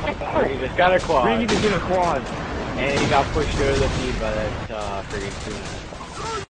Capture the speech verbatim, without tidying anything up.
He just got a quad. Randy just did a quad. And he got pushed over the feed by that uh, freaking team.